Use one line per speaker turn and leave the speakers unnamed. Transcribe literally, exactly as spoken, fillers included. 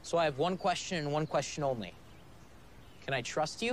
So I have one question and one question only. Can I trust you?